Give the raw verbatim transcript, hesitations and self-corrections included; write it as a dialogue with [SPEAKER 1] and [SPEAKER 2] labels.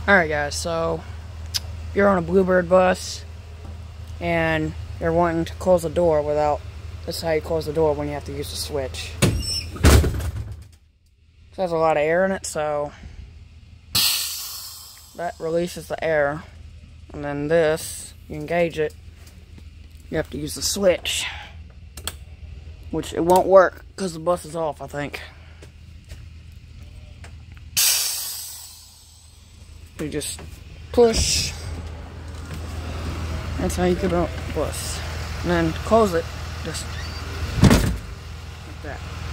[SPEAKER 1] Alright guys, so you're on a BlueBird bus and you're wanting to close the door without, this is how you close the door when you have to use the switch. It has a lot of air in it, so that releases the air. And then this, you engage it, you have to use the switch, which it won't work because the bus is off, I think. You just push. That's how you get out the bus. And then close it, just like that.